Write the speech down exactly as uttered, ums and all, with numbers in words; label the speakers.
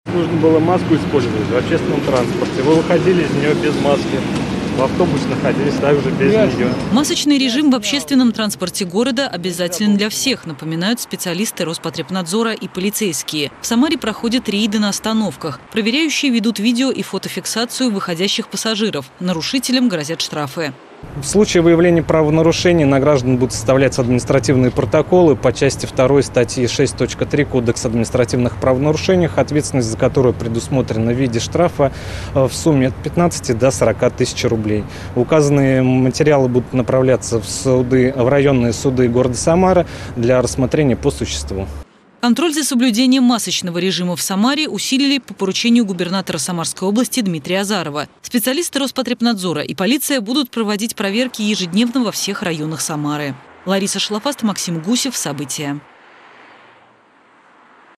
Speaker 1: Нужно было маску использовать в общественном транспорте. Вы выходили из нее без маски. В автобусе находились также без нее.
Speaker 2: Масочный режим в общественном транспорте города обязателен для всех, напоминают специалисты Роспотребнадзора и полицейские. В Самаре проходят рейды на остановках. Проверяющие ведут видео и фотофиксацию выходящих пассажиров. Нарушителям грозят штрафы.
Speaker 3: В случае выявления правонарушений на граждан будут составляться административные протоколы по части второй статьи шесть точка три Кодекса административных правонарушений, ответственность за которую предусмотрена в виде штрафа в сумме от пятнадцати до сорока тысяч рублей. Указанные материалы будут направляться в суды, в районные суды города Самара для рассмотрения по существу.
Speaker 2: Контроль за соблюдением масочного режима в Самаре усилили по поручению губернатора Самарской области Дмитрия Азарова. Специалисты Роспотребнадзора и полиция будут проводить проверки ежедневно во всех районах Самары. Лариса Шлафаст, Максим Гусев. События.